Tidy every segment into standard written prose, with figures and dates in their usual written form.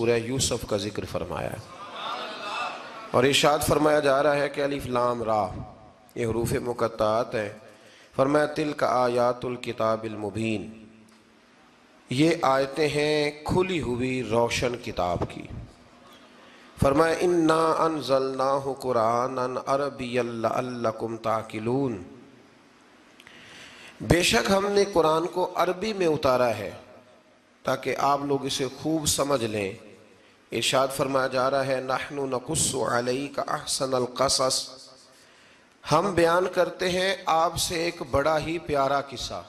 سورہ یوسف کا ذکر فرمایا ہے، اور ارشاد فرمایا جا رہا ہے کہ الف لام را یہ حروف مقطعات ہیں۔ فرمایا تلک آیات الکتاب المبین، یہ آیتیں ہیں کھلی ہوئی روشن کتاب کی۔ فرمایا انا انزلناہ قرآنا عربیا لعلکم تعقلون، بے شک ہم نے قرآن کو عربی میں اتارا ہے تاکہ آپ لوگ اسے خوب سمجھ لیں۔ ارشاد فرمایا جا رہا ہے نحن نقص علیک احسن القصص، ہم بیان کرتے ہیں آپ سے ایک بڑا ہی پیارا قصہ۔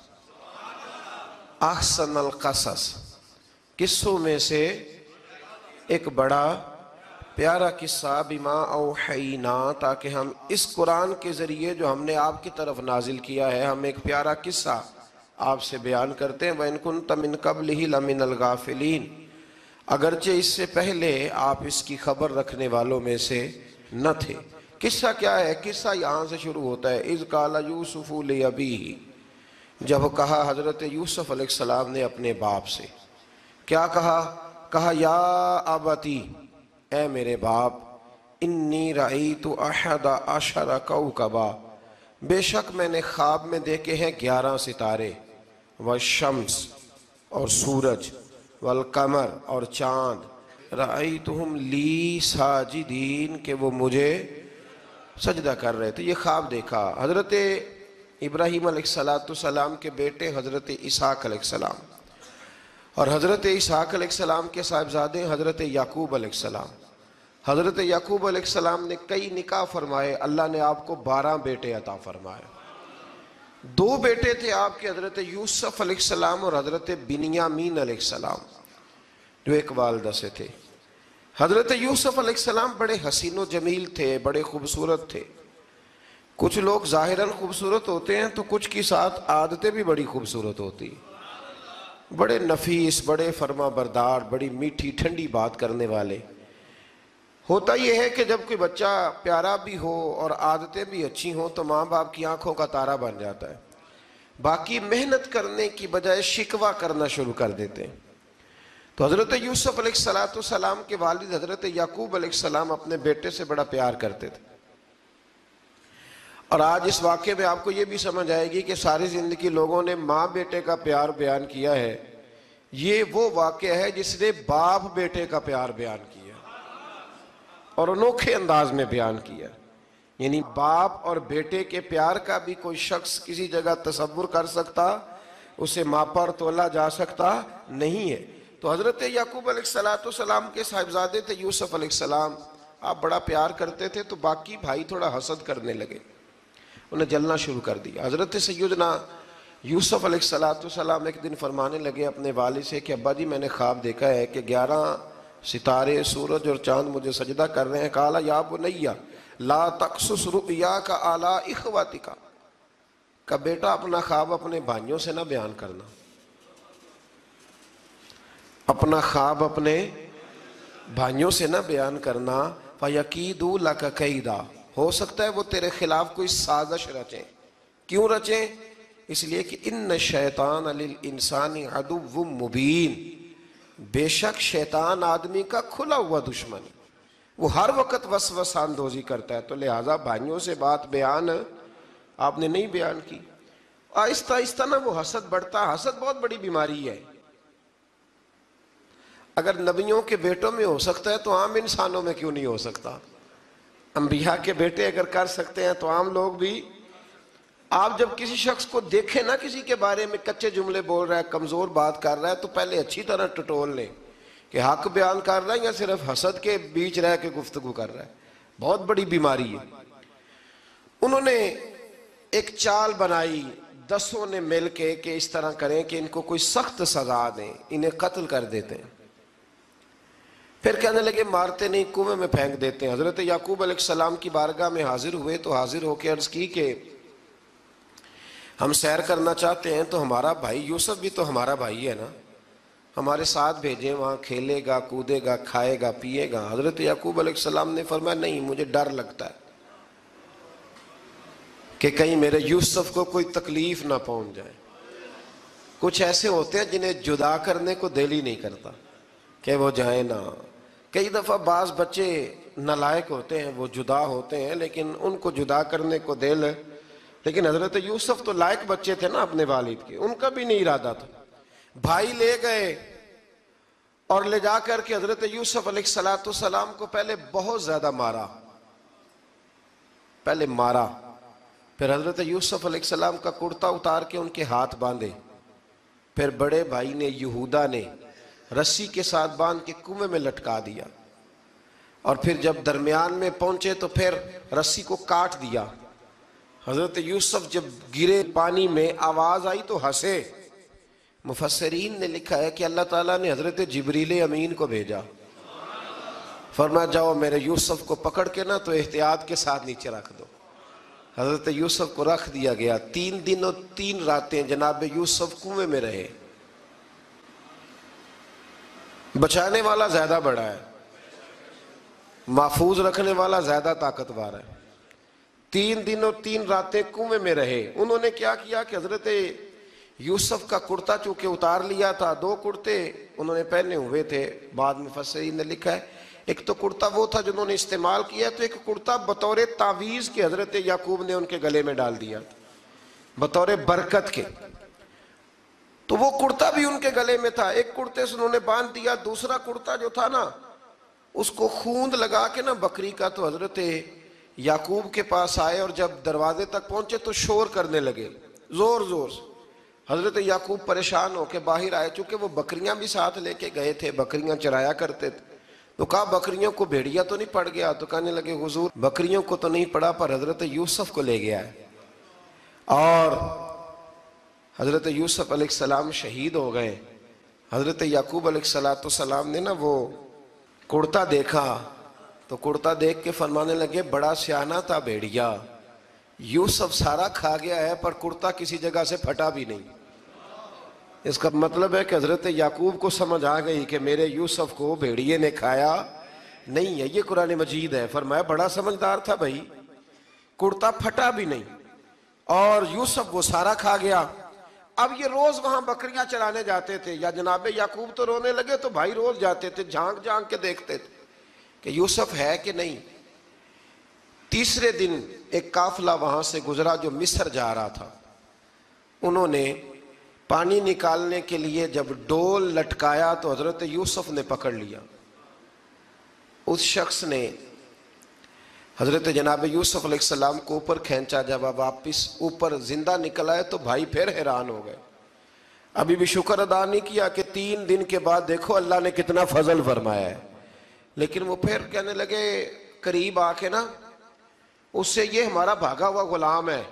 احسن القصص، قصوں میں سے ایک بڑا پیارا قصہ، بما اوحینا، تاکہ ہم اس قرآن کے ذریعے جو ہم نے آپ کی طرف نازل کیا ہے، ہم ایک پیارا قصہ آپ سے بیان کرتے ہیں۔ وَإِن كُنتَ مِن قَبْلِهِ لَمِنَ الْغَافِلِينَ، اگرچہ اس سے پہلے آپ اس کی خبر رکھنے والوں میں سے نہ تھے۔ قصہ کیا ہے؟ قصہ یہاں سے شروع ہوتا ہے، اذ قال یوسف لأبیہ، جب کہا حضرت یوسف علیہ السلام نے اپنے باپ سے، کیا کہا یا ابتی، اے میرے باپ، انی رأیت احد عشر کوکبا، بے شک میں نے خواب میں دیکھے ہیں 11 ستارے، والشمس اور سورج، والقمر اور چاند، رأیتہم لی ساجدین، کہ وہ مجھے سجدہ کر رہے تھے۔ یہ خواب دیکھا حضرت ابراہیم علیہ السلام کے بیٹے حضرت اسحاق علیہ السلام، اور حضرت اسحاق علیہ السلام کے صاحبزادے حضرت یعقوب علیہ السلام۔ حضرت یعقوب علیہ السلام نے کئی نکاح فرمائے، اللہ نے آپ کو 12 بیٹے عطا فرمائے۔ 2 بیٹے تھے آپ کے، حضرت یوسف علیہ السلام اور حضرت بنیامین علیہ السلام، جو ایک والدہ سے تھے۔ حضرت یوسف علیہ السلام بڑے حسین و جمیل تھے، بڑے خوبصورت تھے۔ کچھ لوگ ظاہراً خوبصورت ہوتے ہیں تو کچھ کی ساتھ عادتیں بھی بڑی خوبصورت ہوتی ہیں، بڑے نفیس، بڑے فرما بردار، بڑی میٹھی ٹھنڈی بات کرنے والے۔ ہوتا یہ ہے کہ جب کوئی بچہ پیارا بھی ہو اور عادتیں بھی اچھی ہوں تو ماں باپ کی آنکھوں کا تارا بن جاتا ہے، باقی محنت کرنے کی بجائے شکوہ کرنا شروع کر دیتے ہیں۔ تو حضرت یوسف علیہ السلام کے والد حضرت یعقوب علیہ السلام اپنے بیٹے سے بڑا پیار کرتے تھے، اور آج اس واقعے میں آپ کو یہ بھی سمجھ آئے گی کہ ساری زندگی لوگوں نے ماں بیٹے کا پیار بیان کیا ہے، یہ وہ واقعہ ہے جس نے باپ بیٹے کا پیار بیان کیا اور انوکھے انداز میں بیان کیا۔ یعنی باپ اور بیٹے کے پیار کا بھی کوئی شخص کسی جگہ تصور کر سکتا، اسے ماپا اور تولا جا سکتا نہیں ہے۔ تو حضرت یعقوب علیہ السلام کے صاحبزادے تھے یوسف علیہ السلام، آپ بڑا پیار کرتے تھے، تو باقی بھائی تھوڑا حسد کرنے لگے، انہیں جلنا شروع کر دیا۔ حضرت سیدنا یوسف علیہ السلام ایک دن فرمانے لگے اپنے والد سے کہ ابا جی میں نے خواب دیکھا ہے کہ 11 ستارے، سورج اور چاند مجھے سجدہ کر رہے ہیں۔ قال یا بنی لا تقصص رؤیاک علی اخواتک، کہ بیٹا اپنا خواب اپنے بھائیوں سے نہ بیان کرنا، اپنا خواب اپنے بھائیوں سے نہ بیان کرنا، فَيَكِيدُوا لَكَ كَيْدًا، ہو سکتا ہے وہ تیرے خلاف کوئی سازش رچیں۔ کیوں رچیں؟ اس لیے کہ ان الشیطان للانسان عدو مبین، بے شک شیطان آدمی کا کھلا ہوا دشمن، وہ ہر وقت وسوسہ اندوزی کرتا ہے، تو لہٰذا بھائیوں سے بات بیان آپ نے نہیں بیان کی۔ آہستہ آہستہ نا وہ حسد بڑھتا، حسد بہت بڑی بیماری ہے۔ اگر نبیوں کے بیٹوں میں ہو سکتا ہے تو عام انسانوں میں کیوں نہیں ہو سکتا؟ انبیاء کے بیٹے اگر کر سکتے ہیں تو عام لوگ بھی۔ آپ جب کسی شخص کو دیکھیں نا کسی کے بارے میں کچے جملے بول رہا ہے، کمزور بات کر رہا ہے، تو پہلے اچھی طرح ٹٹول لیں کہ حق بیان کر رہا ہے یا صرف حسد کے بیچ رہ کے گفتگو کر رہا ہے۔ بہت بڑی بیماری ہے۔ انہوں نے ایک چال بنائی 10 نے مل کے کہ اس طرح کریں کہ ان کو کوئی سخت سزا دیں، انہیں قتل کر دیتے ہیں۔ پھر کہنے لگے مارتے نہیں، کنویں میں پھینک دیتے ہیں۔ حضرت یعقوب علیہ السلام کی بارگاہ میں حاضر ہوئے تو حاضر ہو کے عرض کی کہ ہم سیر کرنا چاہتے ہیں تو ہمارا بھائی یوسف بھی تو ہمارا بھائی ہے نا، ہمارے ساتھ بھیجیں، وہاں کھیلے گا، کودے گا، کھائے گا، پیے گا۔ حضرت یعقوب علیہ السلام نے فرمایا نہیں، مجھے ڈر لگتا ہے کہ کہیں میرے یوسف کو کوئی تکلیف نہ پہنچ جائے۔ کچھ ایسے ہوتے ہیں جنہیں جدا کرنے کو دل ہی نہیں کرتا کہ وہ جائیں نا، کئی دفعہ بعض بچے نالائق ہوتے ہیں، وہ جدا ہوتے ہیں، لیکن ان کو جدا کرنے کو دل، لیکن حضرت یوسف تو لائق بچے تھے نا اپنے والد کے، ان کا بھی نہیں ارادہ تھا۔ بھائی لے گئے اور لے جا کر کے حضرت یوسف علیہ السلام کو پہلے بہت زیادہ مارا، پھر حضرت یوسف علیہ السلام کا کرتا اتار کے ان کے ہاتھ باندھے، پھر بڑے بھائی نے یہودا نے رسی کے ساتھ باندھ کے کنویں میں لٹکا دیا، اور پھر جب درمیان میں پہنچے تو پھر رسی کو کاٹ دیا۔ حضرت یوسف جب گرے پانی میں آواز آئی تو ہنسے۔ مفسرین نے لکھا ہے کہ اللہ تعالیٰ نے حضرت جبریل امین کو بھیجا، فرمایا جاؤ میرے یوسف کو پکڑ کے نا تو احتیاط کے ساتھ نیچے رکھ دو۔ حضرت یوسف کو رکھ دیا گیا، 3 دن اور 3 راتیں جناب یوسف کنویں میں رہے۔ بچانے والا زیادہ بڑا ہے، محفوظ رکھنے والا زیادہ طاقتور ہے۔ 3 دن اور 3 راتیں کنویں میں رہے۔ انہوں نے کیا کیا کہ حضرت یوسف کا کرتا چونکہ اتار لیا تھا، 2 کرتے انہوں نے پہنے ہوئے تھے، بعد میں مفسرین نے لکھا ہے ایک تو کرتا وہ تھا جنہوں نے استعمال کیا، تو ایک کرتا بطور تعویذ کے حضرت یعقوب نے ان کے گلے میں ڈال دیا بطور برکت کے، تو وہ کرتا بھی ان کے گلے میں تھا، ایک کرتے سے انہوں نے باندھ دیا۔ دوسرا کرتا جو تھا نا اس کو خوند لگا کے نا بکری کا، تو حضرت یعقوب کے پاس آئے اور جب دروازے تک پہنچے تو شور کرنے لگے زور زور سے۔ حضرت یعقوب پریشان ہو کے باہر آئے، چونکہ وہ بکریاں بھی ساتھ لے کے گئے تھے، بکریاں چرایا کرتے تھے، تو کہا بکریوں کو بھیڑیا تو نہیں پڑ گیا؟ تو کہنے لگے حضور بکریوں کو تو نہیں پڑا پر حضرت یوسف کو لے گیا ہے۔ اور حضرت یوسف علیہ السلام شہید ہو گئے۔ حضرت یعقوب علیہ السلام نے نا وہ کرتا دیکھا تو کرتا دیکھ کے فرمانے لگے بڑا سیانہ تھا بھیڑیا، یوسف سارا کھا گیا ہے پر کرتا کسی جگہ سے پھٹا بھی نہیں۔ اس کا مطلب ہے کہ حضرت یعقوب کو سمجھ آ گئی کہ میرے یوسف کو بھیڑیے نے کھایا نہیں ہے۔ یہ قرآن مجید ہے، فرمایا بڑا سمجھدار تھا بھائی، کرتا پھٹا بھی نہیں اور یوسف وہ سارا کھا گیا۔ اب یہ روز وہاں بکریاں چرانے جاتے تھے، یا جناب یعقوب تو رونے لگے تو بھائی روز جاتے تھے، جھانک جھانک کے دیکھتے تھے کہ یوسف ہے کہ نہیں۔ تیسرے دن ایک قافلہ وہاں سے گزرا جو مصر جا رہا تھا، انہوں نے پانی نکالنے کے لیے جب ڈول لٹکایا تو حضرت یوسف نے پکڑ لیا۔ اس شخص نے حضرت جناب یوسف علیہ السلام کو اوپر کھینچا، جب آپ واپس اوپر زندہ نکل آئے تو بھائی پھر حیران ہو گئے، ابھی بھی شکر ادا نہیں کیا کہ 3 دن کے بعد دیکھو اللہ نے کتنا فضل فرمایا ہے۔ لیکن وہ پھر کہنے لگے قریب آ کے نا اس سے، یہ ہمارا بھاگا ہوا غلام ہے،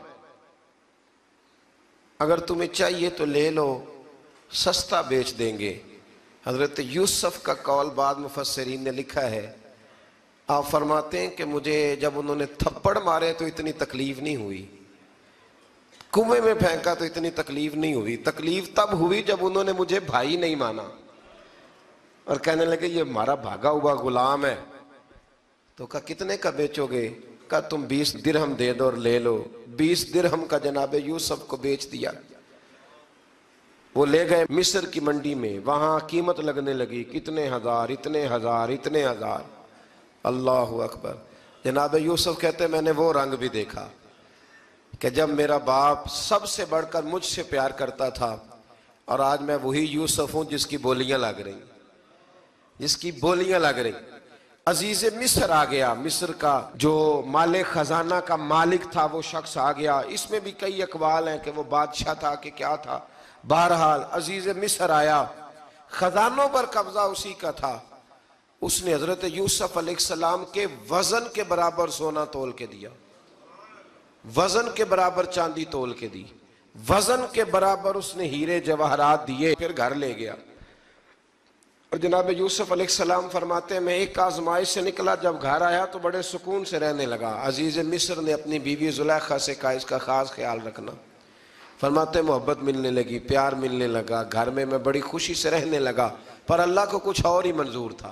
اگر تمہیں چاہیے تو لے لو، سستا بیچ دیں گے۔ حضرت یوسف کا قول بعد مفسرین نے لکھا ہے، آپ فرماتے ہیں کہ مجھے جب انہوں نے تھپڑ مارے تو اتنی تکلیف نہیں ہوئی، کنویں میں پھینکا تو اتنی تکلیف نہیں ہوئی، تکلیف تب ہوئی جب انہوں نے مجھے بھائی نہیں مانا اور کہنے لگے یہ ہمارا بھاگا ہوا غلام ہے۔ تو کہا کتنے کا بیچو گے؟ کہا تم 20 درہم دے دو اور لے لو۔ 20 درہم کا جناب یوسف کو بیچ دیا۔ وہ لے گئے مصر کی منڈی میں، وہاں قیمت لگنے لگی، کتنے ہزار، اتنے ہزار، اتنے ہزار۔ اللہ اکبر۔ جناب یوسف کہتے میں نے وہ رنگ بھی دیکھا کہ جب میرا باپ سب سے بڑھ کر مجھ سے پیار کرتا تھا، اور آج میں وہی یوسف ہوں جس کی بولیاں لگ رہی، جس کی بولیاں لگ رہی۔ عزیز مصر آ گیا، مصر کا جو مال خزانہ کا مالک تھا وہ شخص آ گیا۔ اس میں بھی کئی اقوال ہیں کہ وہ بادشاہ تھا کہ کیا تھا، بہرحال عزیز مصر آیا، خزانوں پر قبضہ اسی کا تھا۔ اس نے حضرت یوسف علیہ السلام کے وزن کے برابر سونا تول کے دیا، وزن کے برابر چاندی تول کے دی، وزن کے برابر اس نے ہیرے جواہرات دیے، پھر گھر لے گیا۔ اور جناب یوسف علیہ السلام فرماتے ہیں میں ایک آزمائش سے نکلا، جب گھر آیا تو بڑے سکون سے رہنے لگا۔ عزیز مصر نے اپنی بیوی زلیخا سے کہا اس کا خاص خیال رکھنا۔ فرماتے محبت ملنے لگی، پیار ملنے لگا، گھر میں بڑی خوشی سے رہنے لگا، پر اللہ کو کچھ اور ہی منظور تھا۔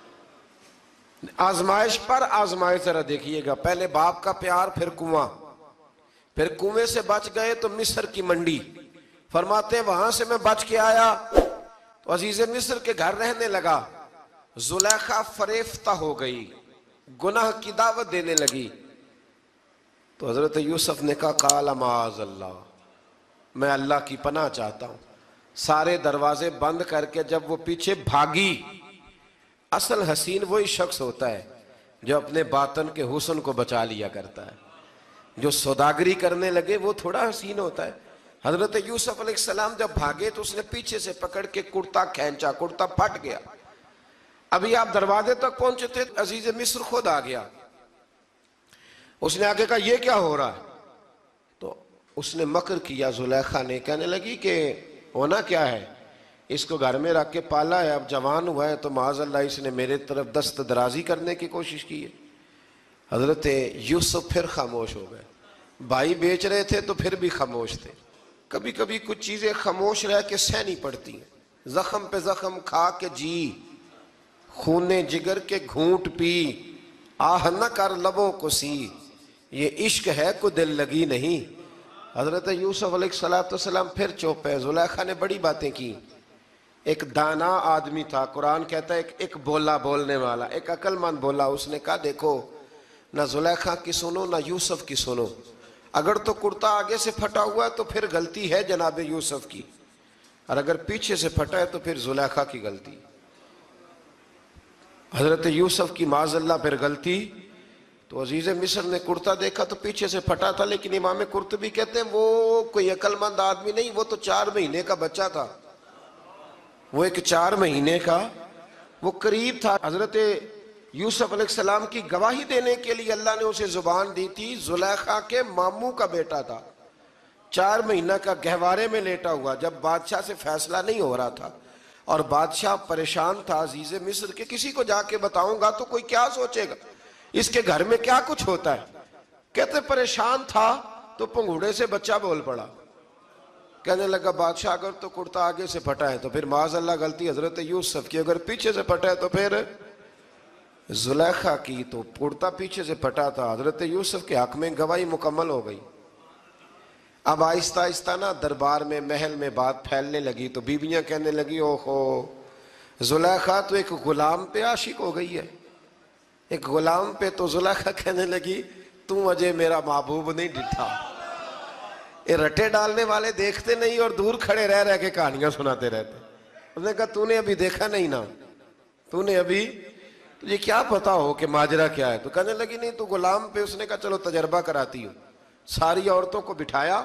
آزمائش پر آزمائش ذرا دیکھیے گا، پہلے باپ کا پیار، پھر کنواں، پھر کنویں سے بچ گئے تو مصر کی منڈی۔ فرماتے ہیں وہاں سے میں بچ کے آیا تو عزیز مصر کے گھر رہنے لگا، زلیخا فریفتہ ہو گئی، گناہ کی دعوت دینے لگی. تو حضرت یوسف نے کہا قال معاذ اللہ، میں اللہ کی پناہ چاہتا ہوں. سارے دروازے بند کر کے جب وہ پیچھے بھاگی، اصل حسین وہی شخص ہوتا ہے جو اپنے باطن کے حسن کو بچا لیا کرتا ہے. جو سوداگری کرنے لگے وہ تھوڑا حسین ہوتا ہے. حضرت یوسف علیہ السلام جب بھاگے تو اس نے پیچھے سے پکڑ کے کرتا کھینچا، کرتا پھٹ گیا. ابھی آپ دروازے تک پہنچے تھے، عزیز مصر خود آ گیا. اس نے آگے کہا یہ کیا ہو رہا ہے؟ تو اس نے مکر کیا، زلیخا نے، کہنے لگی کہ ہونا کیا ہے، اس کو گھر میں رکھ کے پالا ہے، اب جوان ہوا ہے تو معاذ اللہ اس نے میرے طرف دست درازی کرنے کی کوشش کی ہے. حضرت یوسف پھر خاموش ہو گئے. بھائی بیچ رہے تھے تو پھر بھی خاموش تھے. کبھی کبھی کچھ چیزیں خاموش رہ کے سہنی پڑتی ہیں. زخم پہ زخم کھا کے جی، خون جگر کے گھونٹ پی، آہ نہ کر لبوں کو سی، یہ عشق ہے کو دل لگی نہیں. حضرت یوسف علیہ السلام پھر چپ ہے. زلیخا نے بڑی باتیں کی. ایک دانا آدمی تھا، قرآن کہتا ہے ایک بولا بولنے والا، ایک عقل مند بولا. اس نے کہا دیکھو، نہ زلیخا کی سنو نہ یوسف کی سنو. اگر تو کرتا آگے سے پھٹا ہوا ہے تو پھر غلطی ہے جناب یوسف کی، اور اگر پیچھے سے پھٹا ہے تو پھر زلیخا کی غلطی. حضرت یوسف کی معاذ اللہ پھر غلطی. تو عزیز مصر نے کرتا دیکھا تو پیچھے سے پھٹا تھا، لیکن امام قرطبی کہتے ہیں وہ کوئی عقل مند آدمی نہیں، وہ تو 4 مہینے کا بچہ تھا. وہ ایک 4 مہینے کا وہ قریب تھا. حضرت یوسف علیہ السلام کی گواہی دینے کے لیے اللہ نے اسے زبان دی تھی. زلیخا کے ماموں کا بیٹا تھا، 4 مہینہ کا گہوارے میں لیٹا ہوا، جب بادشاہ سے فیصلہ نہیں ہو رہا تھا اور بادشاہ پریشان تھا عزیز مصر کہ کسی کو جا کے بتاؤں گا تو کوئی کیا سوچے گا، اس کے گھر میں کیا کچھ ہوتا ہے. کہتے پریشان تھا تو پنگوڑے سے بچہ بول پڑا. کہنے لگا بادشاہ اگر تو کرتا آگے سے پھٹا ہے تو پھر معاذ اللہ غلطی حضرت یوسف کی، اگر پیچھے سے پھٹا ہے تو پھر زلیخا کی. تو کرتا پیچھے سے پھٹا تھا. حضرت یوسف کے حق میں گواہی مکمل ہو گئی. اب آہستہ آہستہ نا دربار میں محل میں بات پھیلنے لگی. تو بیویاں کہنے لگی اوہو، زلیخا تو ایک غلام پہ عاشق ہو گئی ہے، ایک غلام پہ. تو زلیخا کہنے لگی تم اجے میرا محبوب نہیں ڈٹھا. یہ رٹے ڈالنے والے دیکھتے نہیں اور دور کھڑے رہ کے کہانیاں سناتے رہتے. اس نے کہا تو نے ابھی دیکھا نہیں نا، تو نے ابھی، تجھے کیا پتا ہو کہ ماجرا کیا ہے. تو کہنے لگی نہیں تو غلام پہ. اس نے کہا چلو تجربہ کراتی ہوں. ساری عورتوں کو بٹھایا،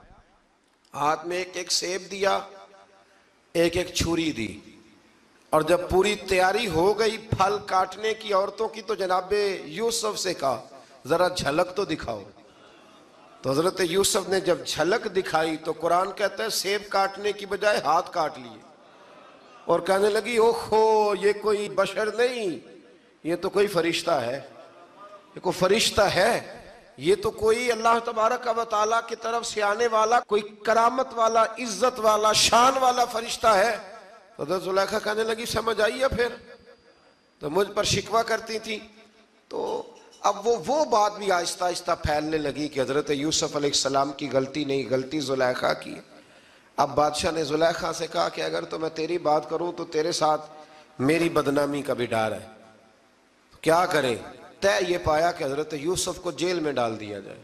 ہاتھ میں ایک ایک سیب دیا، ایک ایک چھری دی، اور جب پوری تیاری ہو گئی پھل کاٹنے کی عورتوں کی تو جناب یوسف سے کہا ذرا جھلک تو دکھاؤ. تو حضرت یوسف نے جب جھلک دکھائی تو قرآن کہتا ہے سیب کاٹنے کی بجائے ہاتھ کاٹ لیے، اور کہنے لگی اوہو یہ کوئی بشر نہیں، یہ تو کوئی فرشتہ ہے، یہ کوئی فرشتہ ہے، یہ تو کوئی اللہ تبارک و تعالیٰ کی طرف سے آنے والا کوئی کرامت والا، عزت والا، شان والا فرشتہ ہے. حضرت زلیخا کہنے لگی سمجھ آئی ہے پھر تو مجھ پر شکوہ کرتی تھی. تو اب وہ بات بھی آہستہ آہستہ پھیلنے لگی کہ حضرت یوسف علیہ السلام کی غلطی نہیں، غلطی زلیخا کی. اب بادشاہ نے زلیخا سے کہا کہ اگر تو میں تیری بات کروں تو تیرے ساتھ میری بدنامی کا بھی ڈر ہے، کیا کرے. طے یہ پایا کہ حضرت یوسف کو جیل میں ڈال دیا جائے.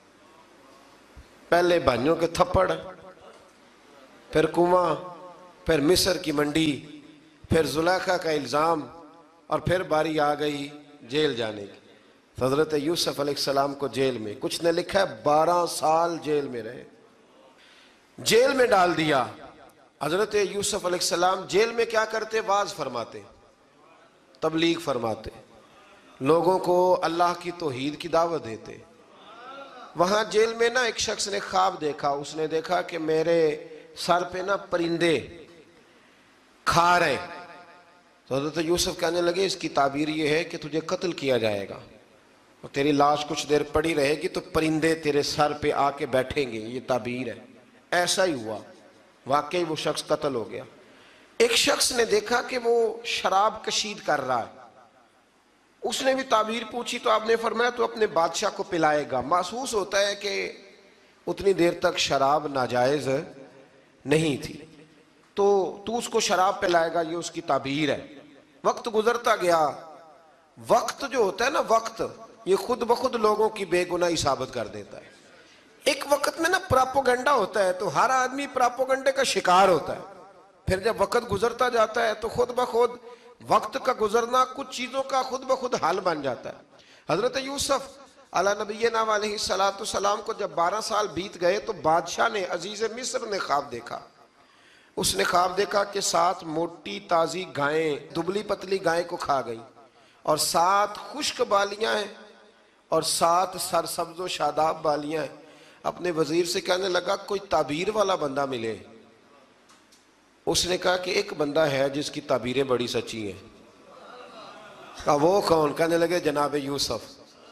پہلے بھائیوں کے تھپڑ، پھر کنواں، پھر مصر کی منڈی، پھر زلیخا کا الزام، اور پھر باری آ گئی جیل جانے کی. حضرت یوسف علیہ السلام کو جیل میں، کچھ نے لکھا ہے 12 سال جیل میں رہے، جیل میں ڈال دیا. حضرت یوسف علیہ السلام جیل میں کیا کرتے؟ واعظ فرماتے، تبلیغ فرماتے، لوگوں کو اللہ کی توحید کی دعوت دیتے. وہاں جیل میں نا ایک شخص نے خواب دیکھا. اس نے دیکھا کہ میرے سر پہ نا پرندے کھا رہے. تو حضرت یوسف کہنے لگے اس کی تعبیر یہ ہے کہ تجھے قتل کیا جائے گا اور تیری لاش کچھ دیر پڑی رہے گی تو پرندے تیرے سر پہ آ کے بیٹھیں گے، یہ تعبیر ہے. ایسا ہی ہوا، واقعی وہ شخص قتل ہو گیا. ایک شخص نے دیکھا کہ وہ شراب کشید کر رہا ہے. اس نے بھی تعبیر پوچھی تو آپ نے فرمایا تو اپنے بادشاہ کو پلائے گا. محسوس ہوتا ہے کہ اتنی دیر تک شراب ناجائز نہیں تھی، تو اس کو شراب پلائے گا، یہ اس کی تعبیر ہے. وقت گزرتا گیا. وقت جو ہوتا ہے نا، وقت یہ خود بخود لوگوں کی بے گناہی ثابت کر دیتا ہے. ایک وقت میں نا پراپوگنڈا ہوتا ہے تو ہر آدمی پراپوگنڈے کا شکار ہوتا ہے. پھر جب وقت گزرتا جاتا ہے تو خود بخود وقت کا گزرنا کچھ چیزوں کا خود بخود حل بن جاتا ہے. حضرت یوسف علی نبینا علیہ السلام کو جب 12 سال بیت گئے تو بادشاہ نے، عزیز مصر نے خواب دیکھا. اس نے خواب دیکھا کہ 7 موٹی تازی گائیں دبلی پتلی گائیں کو کھا گئیں، اور 7 خشک بالیاں ہیں اور 7 سرسبز و شاداب بالیاں ہیں. اپنے وزیر سے کہنے لگا کوئی تعبیر والا بندہ ملے. اس نے کہا کہ ایک بندہ ہے جس کی تعبیریں بڑی سچی ہیں. کہا وہ کون؟ کہنے لگے جناب یوسف.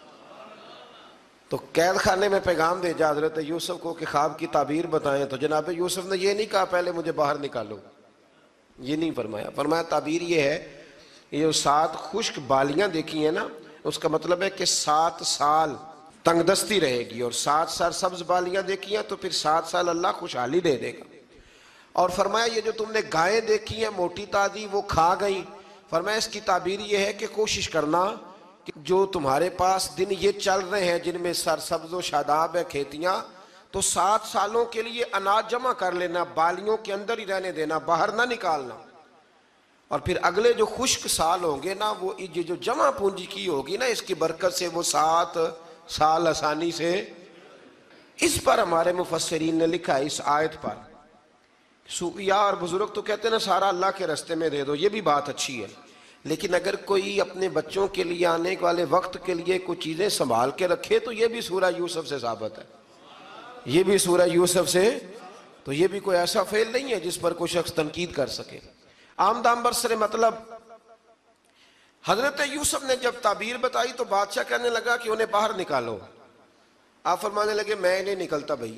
تو قید خانے میں پیغام بھیجا حضرت یوسف کو کہ خواب کی تعبیر بتائیں. تو جناب یوسف نے یہ نہیں کہا پہلے مجھے باہر نکالو، یہ نہیں فرمایا. فرمایا تعبیر یہ ہے، یہ جو 7 خشک بالیاں دیکھی ہیں نا، اس کا مطلب ہے کہ 7 سال تنگ دستی رہے گی، اور 7 سرسبز بالیاں دیکھی ہیں تو پھر 7 سال اللہ خوشحالی دے دے گا. اور فرمایا یہ جو تم نے گائیں دیکھی ہیں موٹی تازی وہ کھا گئیں، فرمایا اس کی تعبیر یہ ہے کہ کوشش کرنا کہ جو تمہارے پاس دن یہ چل رہے ہیں جن میں سرسبز و شاداب ہے کھیتیاں، تو 7 سالوں کے لیے اناج جمع کر لینا، بالیوں کے اندر ہی رہنے دینا، باہر نہ نکالنا. اور پھر اگلے جو خشک سال ہوں گے نا، وہ یہ جو جمع پونجی کی ہوگی نا، اس کی برکت سے وہ 7 سال آسانی سے. اس پر ہمارے مفسرین نے لکھا ہے، اس آیت پر صوفیاء اور بزرگ تو کہتے ہیں نا سارا اللہ کے راستے میں دے دو، یہ بھی بات اچھی ہے، لیکن اگر کوئی اپنے بچوں کے لیے آنے والے وقت کے لیے کوئی چیزیں سنبھال کے رکھے تو یہ بھی سورہ یوسف سے ثابت ہے. یہ بھی سورہ یوسف سے، تو یہ بھی کوئی ایسا فعل نہیں ہے جس پر کوئی شخص تنقید کر سکے. آمدام برسر مطلب حضرت یوسف نے جب تعبیر بتائی تو بادشاہ کہنے لگا کہ انہیں باہر نکالو. آپ فرمانے لگے میں نہیں نکلتا بھائی،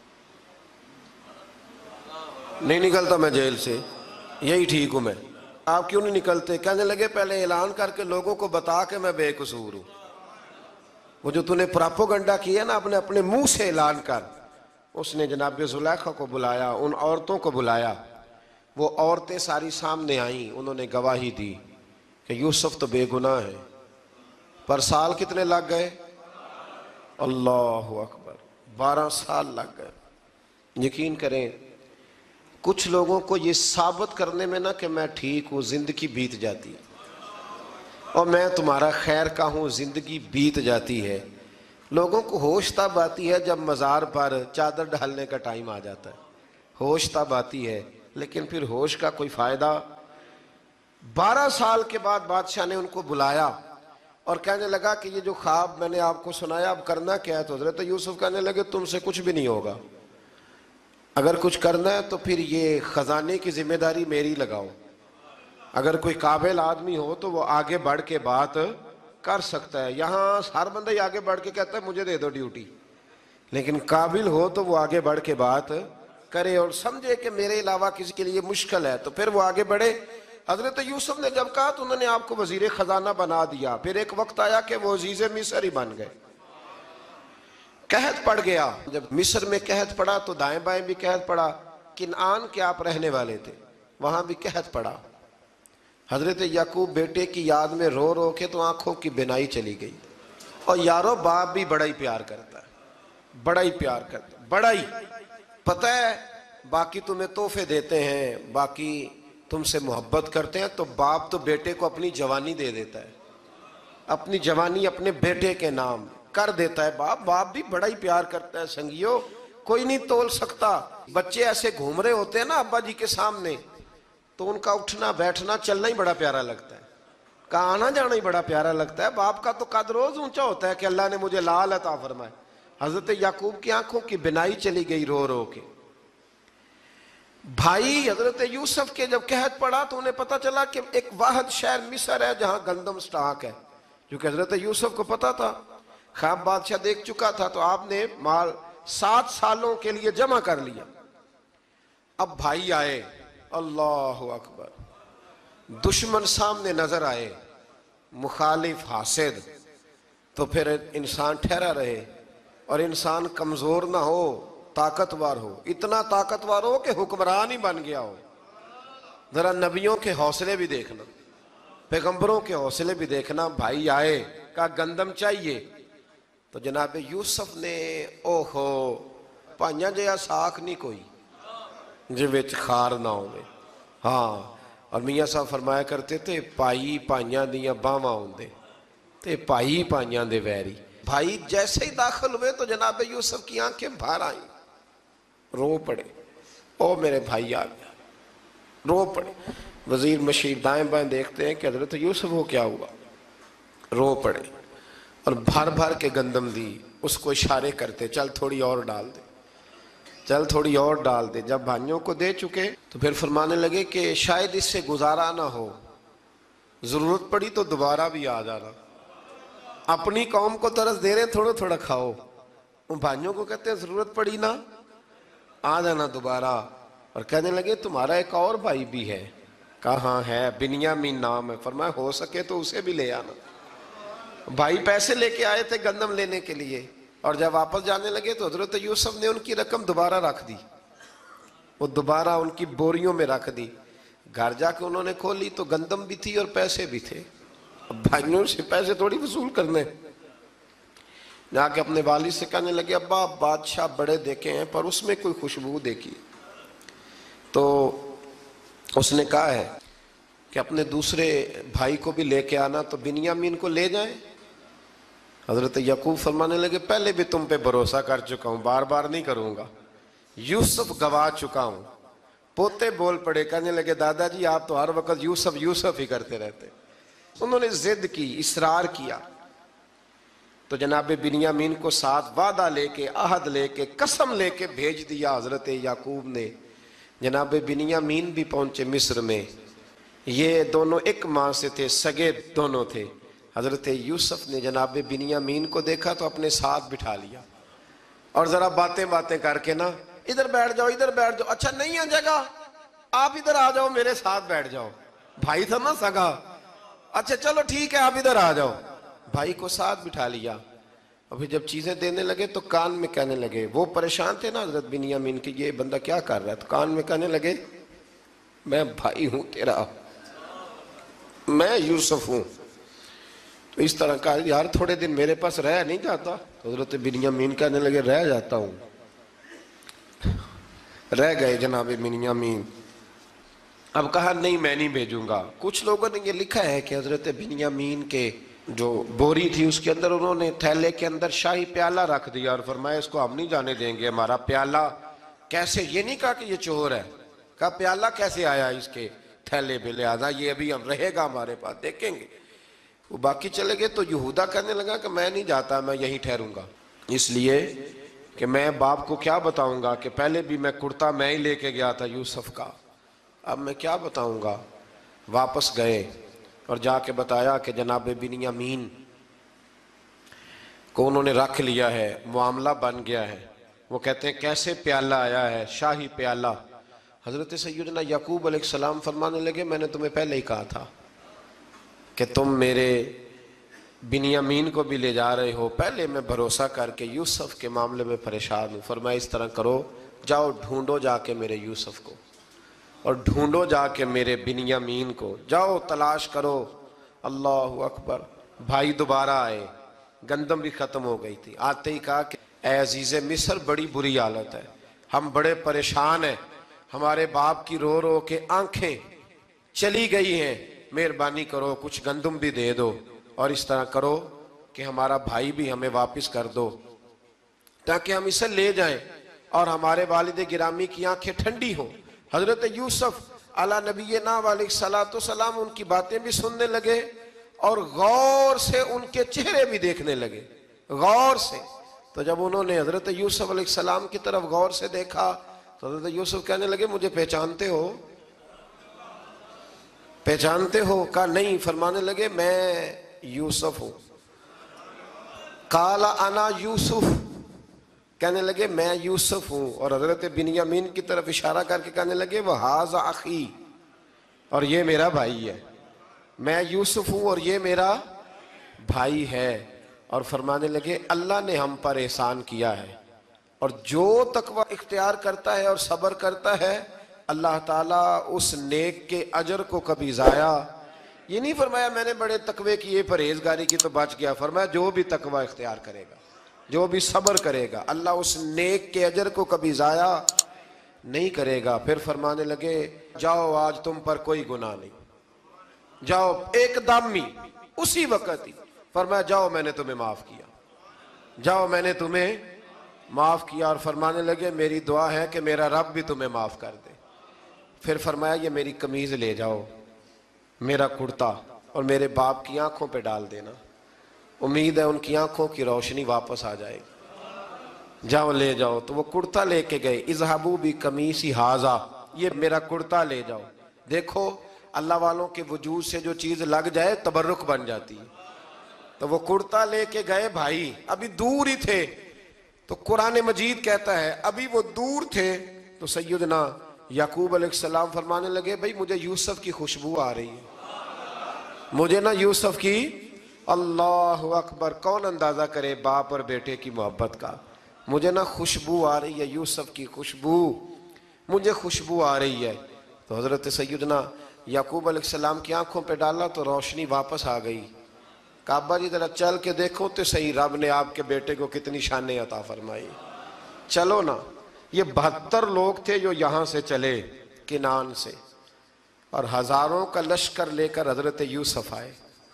نہیں نکلتا میں جیل سے، یہی ٹھیک ہوں میں. آپ کیوں نہیں نکلتے؟ کہنے لگے پہلے اعلان کر کے لوگوں کو بتا کہ میں بے قصور ہوں. وہ جو تو نے پراپوگنڈا کیا نا اپنے منہ سے اعلان کر. اس نے جناب زلیخا کو بلایا، ان عورتوں کو بلایا، وہ عورتیں ساری سامنے آئیں، انہوں نے گواہی دی کہ یوسف تو بے گناہ ہے. پر سال کتنے لگ گئے؟ اللہ اکبر، 12 سال لگ گئے. یقین کریں کچھ لوگوں کو یہ ثابت کرنے میں نا کہ میں ٹھیک ہوں زندگی بیت جاتی ہے، اور میں تمہارا خیر کا ہوں زندگی بیت جاتی ہے. لوگوں کو ہوش تب آتی ہے جب مزار پر چادر ڈالنے کا ٹائم آ جاتا ہے، ہوش تب آتی ہے، لیکن پھر ہوش کا کوئی فائدہ. 12 سال کے بعد بادشاہ نے ان کو بلایا اور کہنے لگا کہ یہ جو خواب میں نے آپ کو سنایا اب کرنا کیا ہے؟ تو حضرت یوسف کہنے لگے تم سے کچھ بھی نہیں ہوگا، اگر کچھ کرنا ہے تو پھر یہ خزانے کی ذمہ داری میری لگاؤ. اگر کوئی قابل آدمی ہو تو وہ آگے بڑھ کے بات کر سکتا ہے. یہاں ہر بندہ ہی آگے بڑھ کے کہتا ہے مجھے دے دو ڈیوٹی، لیکن قابل ہو تو وہ آگے بڑھ کے بات کرے اور سمجھے کہ میرے علاوہ کسی کے لیے مشکل ہے تو پھر وہ آگے بڑھے. حضرت یوسف نے جب کہا تو انہوں نے آپ کو وزیر خزانہ بنا دیا. پھر ایک وقت آیا کہ وہ عزیز مصر ہی بن گئے. قحط پڑ گیا، جب مصر میں قحط پڑا تو دائیں بائیں بھی قحط پڑا. کنعان کے آپ رہنے والے تھے، وہاں بھی قحط پڑا. حضرت یعقوب بیٹے کی یاد میں رو رو کے تو آنکھوں کی بینائی چلی گئی. اور یارو باپ بھی بڑا ہی پیار کرتا ہے، بڑا ہی پیار کرتا ہے، بڑا ہی. پتہ ہے باقی تمہیں تحفے دیتے ہیں، باقی تم سے محبت کرتے ہیں، تو باپ تو بیٹے کو اپنی جوانی دے دیتا ہے، اپنی جوانی اپنے بیٹے کے نام کر دیتا ہے. باپ بھی بڑا ہی پیار کرتا ہے. سنگیو کوئی نہیں تول سکتا. بچے ایسے گھوم رہے ہوتے ہیں نا ابا جی کے سامنے تو ان کا اٹھنا بیٹھنا چلنا ہی بڑا پیارا لگتا ہے، کا آنا جانا ہی بڑا پیارا لگتا ہے. باپ کا تو قد روز اونچا ہوتا ہے کہ اللہ نے مجھے لال عطا فرمائے. حضرت یعقوب کی آنکھوں کی بینائی چلی گئی رو رو کے. بھائی حضرت یوسف کے جب قحط پڑا تو انہیں پتا چلا کہ ایک واحد شہر مصر ہے جہاں گندم سٹاک ہے، کیونکہ حضرت یوسف کو پتا تھا، خواب بادشاہ دیکھ چکا تھا. تو آپ نے مال 7 سالوں کے لیے جمع کر لیا. اب بھائی آئے، اللہ اکبر، دشمن سامنے نظر آئے، مخالف حاسد، تو پھر انسان ٹھہرا رہے اور انسان کمزور نہ ہو، طاقتور ہو. اتنا طاقتور ہو کہ حکمران ہی بن گیا ہو. ذرا نبیوں کے حوصلے بھی دیکھنا. पैगंबरों के हौसले भी देखना। भाई आए, कहा गंदम चाहिए, तो जनाब यूसुफ ने ओहो भाइयां जिहा साख नहीं कोई जे विच खार ना होवे। हाँ, और मियाँ साहब फरमाया करते थे भाई भाइयां दियां बावां होंदे ते भाई भाइयां दे वैरी। भाई जैसे ही दाखिल हुए तो जनाब यूसुफ की आंखें बाहर आई, रो पड़े, ओ मेरे भाई आ गया, रो पड़े। वजीर मशीर दाएं बाएं देखते हैं कि हजरत यूसुफ को क्या हुआ, रो पड़े और भर भर के गंदम दी, उसको इशारे करते चल थोड़ी और डाल दे, चल थोड़ी और डाल दे। जब भाइयों को दे चुके तो फिर फरमाने लगे कि शायद इससे गुजारा ना हो, जरूरत पड़ी तो दोबारा भी आ जाना। अपनी कौम को तरस दे रहे, थोड़ा थोड़ा खाओ। उन भाइयों को कहते हैं जरूरत पड़ी ना, आ जाना दोबारा। और कहने लगे तुम्हारा एक और भाई भी है। कहाँ है? बिन्यामीन नाम है। फरमाया हो सके तो उसे भी ले आना। भाई पैसे लेके आए थे गंदम लेने के लिए, और जब वापस जाने लगे तो हजरत यूसुफ ने उनकी रकम दोबारा रख दी, वो दोबारा उनकी बोरियों में रख दी। घर जाके उन्होंने खोली तो गंदम भी थी और पैसे भी थे। अब भाइयों से पैसे थोड़ी वसूल करने, जाके अपने वालिद से कहने लगे अब्बा बादशाह बड़े देखे हैं पर उसमें कोई खुशबू देखी। तो उसने कहा है कि अपने दूसरे भाई को भी लेके आना, तो बिन्यामीन को ले जाएं। हजरत याकूब फरमाने लगे पहले भी तुम पे भरोसा कर चुका हूं, बार बार नहीं करूंगा, यूसुफ गवा चुका हूं। पोते बोल पड़े, कहने लगे दादाजी आप तो हर वक्त यूसुफ यूसुफ ही करते रहते। उन्होंने जिद की, इसरार किया, तो जनाब बिन्यामीन को साथ वादा लेके, अहद लेके, कसम लेके भेज दिया हजरत याकूब ने। जनाब बिन्यामीन भी पहुंचे मिस्र में। ये दोनों एक माँ से थे, सगे दोनों थे। हजरत यूसुफ ने जनाब बिन्यामीन को देखा तो अपने साथ बिठा लिया और जरा बातें बातें करके ना, इधर बैठ जाओ, इधर बैठ जाओ, अच्छा नहीं है जगह, आप इधर आ जाओ, मेरे साथ बैठ जाओ। भाई था ना सगा, अच्छा चलो ठीक है आप इधर आ जाओ। भाई को साथ बिठा लिया। अभी जब चीजें देने लगे तो कान में कहने लगे, वो परेशान थे ना हजरत बिन्यामीन की, ये बंदा क्या कर रहा है, तो कान में कहने लगे मैं भाई हूं तेरा, मैं यूसुफ हूं। तो इस तरह का यार थोड़े दिन मेरे पास रह नहीं जाता, तो हजरत बिन्यामीन कहने लगे रह जाता हूं। रह गए जनाब बिन्यामीन। अब कहा नहीं मैं नहीं भेजूंगा। कुछ लोगों ने ये लिखा है कि हजरत बिन्यामीन के जो बोरी थी उसके अंदर उन्होंने थैले के अंदर शाही प्याला रख दिया और फरमाया इसको हम नहीं जाने देंगे, हमारा प्याला कैसे, ये नहीं कहा कि ये चोर है, कहा प्याला कैसे आया इसके थैले पे, लिहाजा ये अभी हम रहेगा हमारे पास, देखेंगे। वो बाकी चले गए। तो यहूदा कहने लगा कि मैं नहीं जाता, मैं यहीं ठहरूंगा, इसलिए कि मैं बाप को क्या बताऊंगा कि पहले भी मैं कुर्ता मैं ही लेके गया था यूसुफ का, अब मैं क्या बताऊंगा। वापस गए और जाके बताया कि जनाब बिन्यामीन को उन्होंने रख लिया है, मामला बन गया है। वो कहते हैं कैसे प्याला आया है, शाही प्याला। हजरत सैयदना याकूब अलैहिस्सलाम फरमाने लगे मैंने तुम्हें पहले ही कहा था कि तुम मेरे बिन्यामीन को भी ले जा रहे हो, पहले मैं भरोसा करके यूसुफ के मामले में परेशान हूँ। फरमाया इस तरह करो, जाओ ढूंढो जाके मेरे यूसुफ को और ढूंढो जाके मेरे बिन्यामीन को, जाओ तलाश करो। अल्लाहु अकबर। भाई दोबारा आए, गंदम भी ख़त्म हो गई थी। आते ही कहा कि ऐ अजीज़ मिस्र बड़ी बुरी हालत है, हम बड़े परेशान हैं, हमारे बाप की रो रो के आंखें चली गई हैं, मेहरबानी करो कुछ गंदम भी दे दो और इस तरह करो कि हमारा भाई भी हमें वापस कर दो ताकि हम इसे ले जाएं और हमारे वालिद गिरामी की आंखें ठंडी हों। हजरत यूसुफ अला नबीना अलैहिस्सलातु सलाम उनकी बातें भी सुनने लगे और गौर से उनके चेहरे भी देखने लगे, गौर से। तो जब उन्होंने हजरत यूसुफ अलैहिस्सलाम की तरफ गौर से देखा तो हजरत यूसुफ कहने लगे मुझे पहचानते हो, पहचानते हो? कहा नहीं। फरमाने लगे मैं यूसुफ हूं। काला अना यूसुफ, कहने लगे मैं यूसुफ हूं। और हजरत बिन्यामीन की तरफ इशारा करके कहने लगे वह हाजा अखी, और ये मेरा भाई है, मैं यूसुफ हूं और ये मेरा भाई है। और फरमाने लगे अल्लाह ने हम पर एहसान किया है और जो तकवा इख्तियार करता है और सब्र करता है अल्लाह ताला उस नेक के अजर को कभी ज़ाया یہ نہیں فرمایا میں نے بڑے تقوی کیے پرہیزگاری کی تو بچ گیا، فرمایا جو بھی تقوی اختیار کرے گا، جو بھی صبر کرے گا، اللہ اس نیک کے اجر کو کبھی ضائع نہیں کرے گا۔ پھر فرمانے لگے جاؤ آج تم پر کوئی گناہ نہیں، جاؤ ایک دم ہی اسی وقت ہی فرمایا جاؤ میں نے تمہیں معاف کیا، جاؤ میں نے تمہیں معاف کیا۔ اور فرمانے لگے میری دعا ہے کہ میرا رب بھی تمہیں معاف کر دے۔ پھر فرمایا یہ میری قمیض لے جاؤ، میرا کرتا، اور میرے باپ کی آنکھوں پہ ڈال دینا، امید ہے ان کی آنکھوں کی روشنی واپس آ جائے گی، جاؤ لے جاؤ۔ تو وہ کرتا لے کے گئے، اذهبوا بقمیصی ھذا، یہ میرا کرتا لے جاؤ۔ دیکھو اللہ والوں کے وجود سے جو چیز لگ جائے تبرک بن جاتی ہے۔ تو وہ کرتا لے کے گئے بھائی، ابھی دور ہی تھے، تو قرآن مجید کہتا ہے ابھی وہ دور تھے تو سیدنا یعقوب علیہ السلام فرمانے لگے بھئی مجھے یوسف کی خوشبو آ رہی ہے، مجھے نا یوسف کی، اللہ اکبر، کون اندازہ کرے باپ اور بیٹے کی محبت کا، مجھے نا خوشبو آ رہی ہے، یوسف کی خوشبو، مجھے خوشبو آ رہی ہے۔ تو حضرت سیدنا یعقوب علیہ السلام کی آنکھوں پہ ڈالا تو روشنی واپس آ گئی۔ کعبہ جی ذرا چل کے دیکھو تو صحیح رب نے آپ کے بیٹے کو کتنی شانیں عطا فرمائی۔ چلو نا، یہ 72 لوگ تھے جو یہاں سے چلے کنعان سے، اور ہزاروں کا لشکر لے کر حضرت یوسف آئے،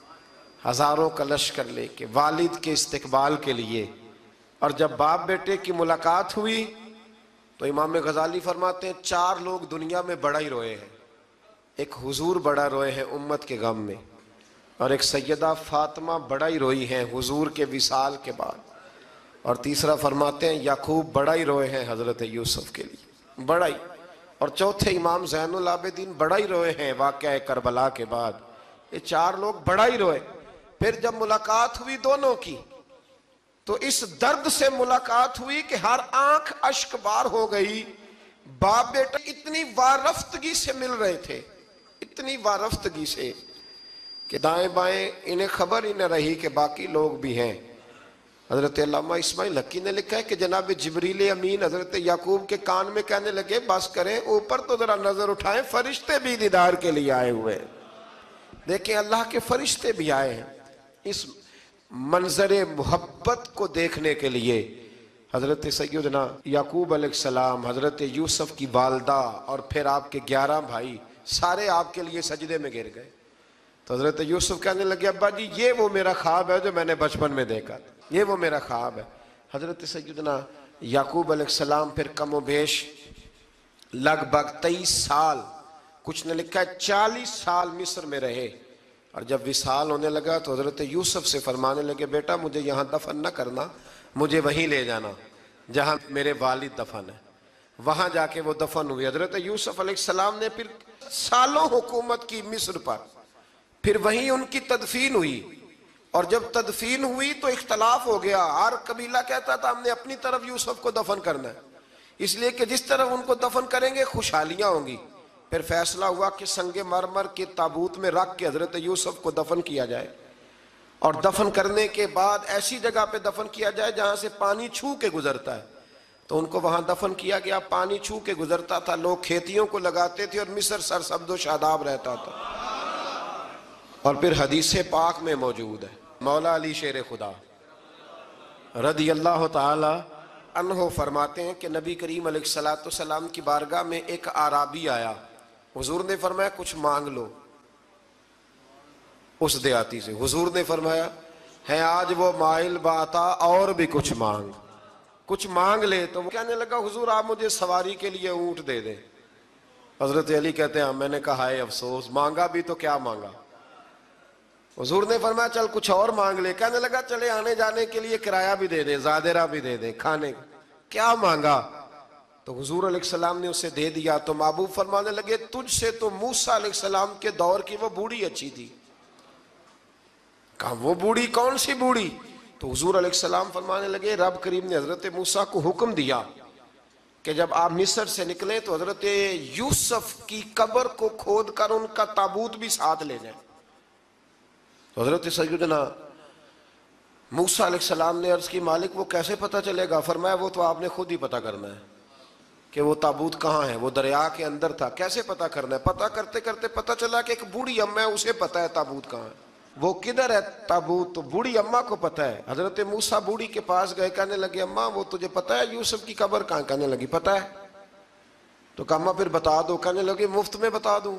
ہزاروں کا لشکر لے کے والد کے استقبال کے لیے۔ اور جب باپ بیٹے کی ملاقات ہوئی تو امام غزالی فرماتے ہیں 4 لوگ دنیا میں بڑا ہی روئے ہیں، ایک حضور بڑا روئے ہیں امت کے غم میں، اور ایک سیدہ فاطمہ بڑا ہی روئی ہیں حضور کے وصال کے بعد، اور تیسرا فرماتے ہیں یعقوب بڑا ہی روئے ہیں حضرت یوسف کے لیے، بڑا ہی، اور چوتھے امام زین العابدین بڑا ہی روئے ہیں واقعہ کربلا کے بعد۔ یہ 4 لوگ بڑا ہی روئے۔ پھر جب ملاقات ہوئی دونوں کی تو اس درد سے ملاقات ہوئی کہ ہر آنکھ اشک بار ہو گئی، باپ بیٹا اتنی وارفتگی سے مل رہے تھے، اتنی وارفتگی سے کہ دائیں بائیں انہیں خبر ہی نہ رہی کہ باقی لوگ بھی ہیں۔ حضرت علامہ اسماعیل حقی نے لکھا ہے کہ جناب جبریل امین حضرت یعقوب کے کان میں کہنے لگے بس کریں، اوپر تو ذرا نظر اٹھائیں، فرشتے بھی دیدار کے لیے آئے ہوئے ہیں، دیکھیں اللہ کے فرشتے بھی آئے ہیں اس منظر محبت کو دیکھنے کے لیے۔ حضرت سیدنا یعقوب علیہ السلام، حضرت یوسف کی والدہ، اور پھر آپ کے 11 بھائی سارے آپ کے لیے سجدے میں گر گئے۔ تو حضرت یوسف کہنے لگے ابا جی یہ وہ میرا خواب ہے جو میں نے بچپن میں دیکھا تھا، یہ وہ میرا خواب ہے۔ حضرت سیدنا یعقوب علیہ السلام پھر کم و بیش لگ بھگ 23 سال، کچھ نے لکھا ہے 40 سال مصر میں رہے، اور جب وصال ہونے لگا تو حضرت یوسف سے فرمانے لگے بیٹا مجھے یہاں دفن نہ کرنا، مجھے وہیں لے جانا جہاں میرے والد دفن ہے۔ وہاں جا کے وہ دفن ہوئے۔ حضرت یوسف علیہ السلام نے پھر سالوں حکومت کی مصر پر، پھر وہیں ان کی تدفین ہوئی، اور جب تدفین ہوئی تو اختلاف ہو گیا، ہر قبیلہ کہتا تھا ہم نے اپنی طرف یوسف کو دفن کرنا ہے، اس لیے کہ جس طرف ان کو دفن کریں گے خوشحالیاں ہوں گی۔ پھر فیصلہ ہوا کہ سنگ مرمر کے تابوت میں رکھ کے حضرت یوسف کو دفن کیا جائے، اور دفن کرنے کے بعد ایسی جگہ پہ دفن کیا جائے جہاں سے پانی چھو کے گزرتا ہے۔ تو ان کو وہاں دفن کیا گیا، پانی چھو کے گزرتا تھا، لوگ کھیتیوں کو لگاتے تھے، اور مصر سرسبز و شاداب رہتا تھا۔ اور پھر حدیث پاک میں موجود ہے، مولا علی شیر خدا رضی اللہ تعالی عنہ فرماتے ہیں کہ نبی کریم علیہ السلام کی بارگاہ میں ایک اعرابی آیا، حضور نے فرمایا کچھ مانگ لو اس دیہاتی سے۔ حضور نے فرمایا ہے آج وہ مائل باتا، اور بھی کچھ مانگ لے۔ تو وہ کہنے لگا حضور آپ مجھے سواری کے لیے اونٹ دے دیں۔ حضرت علی کہتے ہیں میں نے کہا ہے افسوس، مانگا بھی تو کیا مانگا۔ حضور نے فرمایا چل کچھ اور مانگ لے۔ کہنے لگا چلے آنے جانے کے لیے کرایہ بھی دے دے، زادرہ بھی دے دے، کھانے کیا مانگا؟ تو حضور علیہ السلام نے اسے دے دیا۔ تو محبوب فرمانے لگے تجھ سے تو موسیٰ علیہ السلام کے دور کی وہ بوڑھی اچھی تھی۔ کہا وہ بوڑھی کون سی بوڑھی؟ تو حضور علیہ السلام فرمانے لگے رب کریم نے حضرت موسیٰ کو حکم دیا کہ جب آپ مصر سے نکلیں تو حضرت یوسف کی قبر کو کھود کر ان کا تابوت بھی ساتھ لے جائیں۔ تو حضرت سیدنا موسیٰ علیہ السلام نے عرض کی مالک وہ کیسے پتہ چلے گا؟ فرمایا وہ تو آپ نے خود ہی پتہ کرنا ہے، کہ وہ تابوت کہاں ہے، وہ دریا کے اندر تھا، کیسے پتہ کرنا ہے؟ پتہ کرتے کرتے پتہ چلا کہ ایک بوڑھی اماں ہے، اسے پتہ ہے تابوت کہاں ہے، وہ کدھر ہے تابوت، تو بوڑھی اماں کو پتہ ہے۔ حضرت موسیٰ بوڑھی کے پاس گئے، کہنے لگے اماں وہ تجھے پتہ ہے یوسف کی قبر کہاں؟ کہنے لگی پتہ ہے۔ تو کہا اماں پھر بتا دو، کہنے لگے مفت میں بتا دوں،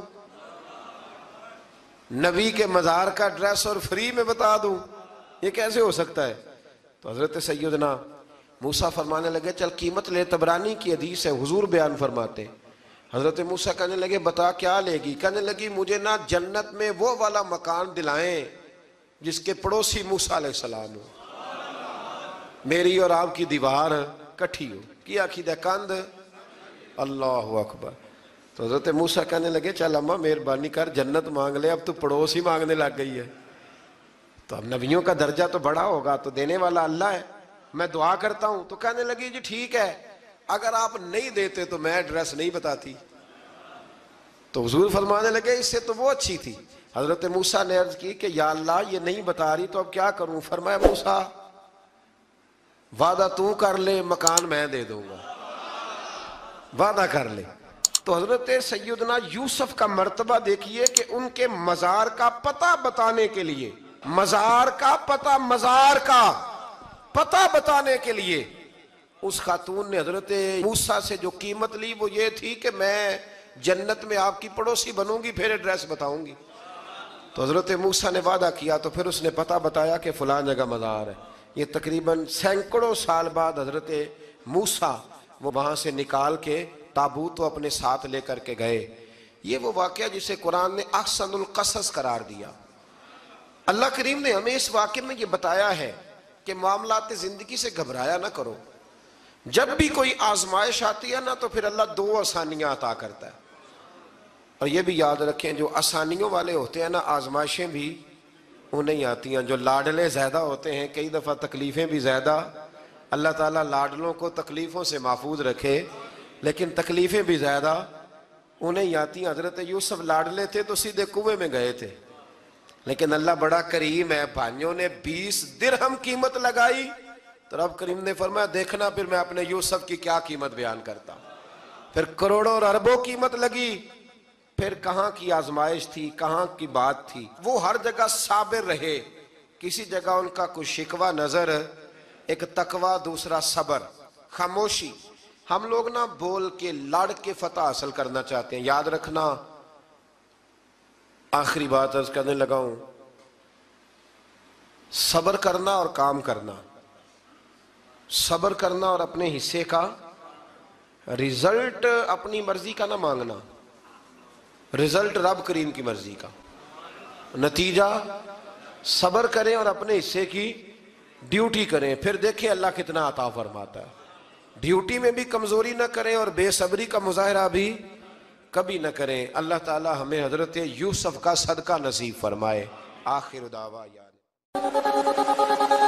نبی کے مزار کا ایڈریس اور فری میں بتا دوں، یہ کیسے ہو سکتا ہے؟ تو حضرت سیدنا موسیٰ فرمانے لگے چل قیمت لے، طبرانی کی حدیث ہے، حضور بیان فرماتے۔ حضرت موسیٰ کہنے لگے بتا کیا لے گی؟ کہنے لگی مجھے نا جنت میں وہ والا مکان دلائیں جس کے پڑوسی موسیٰ علیہ السلام ہو، میری اور آپ کی دیوار کٹھی ہو، کیا عقیدہ کند، اللہ اکبر۔ تو حضرت موسیٰ کہنے لگے چل اماں مہربانی کر جنت مانگ لے، اب تو پڑوس ہی مانگنے لگ گئی ہے، تو اب نبیوں کا درجہ تو بڑا ہوگا، تو دینے والا اللہ ہے، میں دعا کرتا ہوں۔ تو کہنے لگی جی ٹھیک ہے، اگر آپ نہیں دیتے تو میں ایڈریس نہیں بتاتی۔ تو حضور فرمانے لگے اس سے تو وہ اچھی تھی۔ حضرت موسیٰ نے عرض کی کہ یا اللہ یہ نہیں بتا رہی تو اب کیا کروں؟ فرمایا موسیٰ وعدہ تو کر لے، مکان میں دے دوں گا، وعدہ کر لے۔ تو حضرت سیدنا یوسف کا مرتبہ دیکھیے کہ ان کے مزار کا پتہ بتانے کے لیے، مزار کا پتہ بتانے کے لیے اس خاتون نے حضرت موسیٰ سے جو قیمت لی وہ یہ تھی کہ میں جنت میں آپ کی پڑوسی بنوں گی، پھر ایڈریس بتاؤں گی۔ تو حضرت موسیٰ نے وعدہ کیا، تو پھر اس نے پتہ بتایا کہ فلاں جگہ مزار ہے۔ یہ تقریباً سینکڑوں سال بعد حضرت موسیٰ وہ وہاں سے نکال کے تابوت کو اپنے ساتھ لے کر کے گئے۔ یہ وہ واقعہ جسے قرآن نے احسن القصص قرار دیا۔ اللہ کریم نے ہمیں اس واقعے میں یہ بتایا ہے کہ معاملات زندگی سے گھبرایا نہ کرو، جب بھی کوئی آزمائش آتی ہے نا تو پھر اللہ دو آسانیاں عطا کرتا ہے، اور یہ بھی یاد رکھیں جو آسانیوں والے ہوتے ہیں نا آزمائشیں بھی انہیں آتی ہیں، جو لاڈلے زیادہ ہوتے ہیں کئی دفعہ تکلیفیں بھی زیادہ۔ اللہ تعالیٰ لاڈلوں کو تکلیفوں سے محفوظ رکھے، لیکن تکلیفیں بھی زیادہ انہیں آتی ہیں۔ حضرت یوسف لاڈلے تھے تو سیدھے کنویں میں گئے تھے، لیکن اللہ بڑا کریم ہے، بھائیوں نے 20 درہم قیمت لگائی تو رب کریم نے فرمایا دیکھنا پھر میں اپنے یوسف کی کیا قیمت بیان کرتا ہوں۔ پھر کروڑوں اور اربوں قیمت لگی، پھر کہاں کی آزمائش تھی، کہاں کی بات تھی، وہ ہر جگہ صابر رہے، کسی جگہ ان کا کوئی شکوہ نظر، ایک تقوی، دوسرا صبر، خاموشی۔ ہم لوگ نا بول کے لڑ کے فتح حاصل کرنا چاہتے ہیں، یاد رکھنا۔ آخری بات عرض کرنے لگا ہوں، صبر کرنا اور کام کرنا، صبر کرنا اور اپنے حصے کا رزلٹ اپنی مرضی کا نہ مانگنا، رزلٹ رب کریم کی مرضی کا، نتیجہ صبر کریں اور اپنے حصے کی ڈیوٹی کریں، پھر دیکھیں اللہ کتنا عطا فرماتا ہے۔ ڈیوٹی میں بھی کمزوری نہ کریں اور بے صبری کا مظاہرہ بھی کبھی نہ کریں۔ اللہ تعالی ہمیں حضرت یوسف کا صدقہ نصیب فرمائے۔ آخر دعویٰ